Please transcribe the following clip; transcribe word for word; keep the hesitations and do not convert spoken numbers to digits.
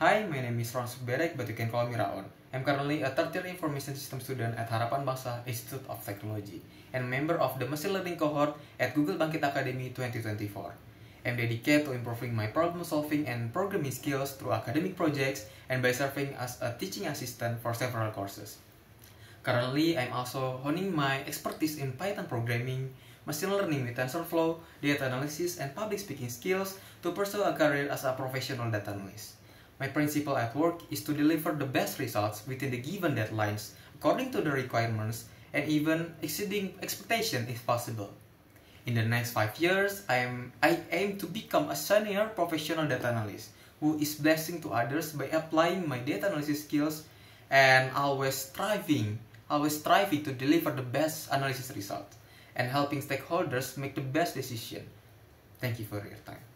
Hi, my name is Ron Suberek, but you can call me Raon. I'm currently a third year information system student at Harapan Bangsa Institute of Technology and member of the machine learning cohort at Google Bangkit Academy twenty twenty-four. I'm dedicated to improving my problem solving and programming skills through academic projects and by serving as a teaching assistant for several courses. Currently, I'm also honing my expertise in Python programming, machine learning with TensorFlow, data analysis, and public speaking skills to pursue a career as a professional data analyst. My principle at work is to deliver the best results within the given deadlines according to the requirements and even exceeding expectation if possible. In the next five years, I, am, I aim to become a senior professional data analyst who is blessing to others by applying my data analysis skills and always striving, always striving to deliver the best analysis results and helping stakeholders make the best decision. Thank you for your time.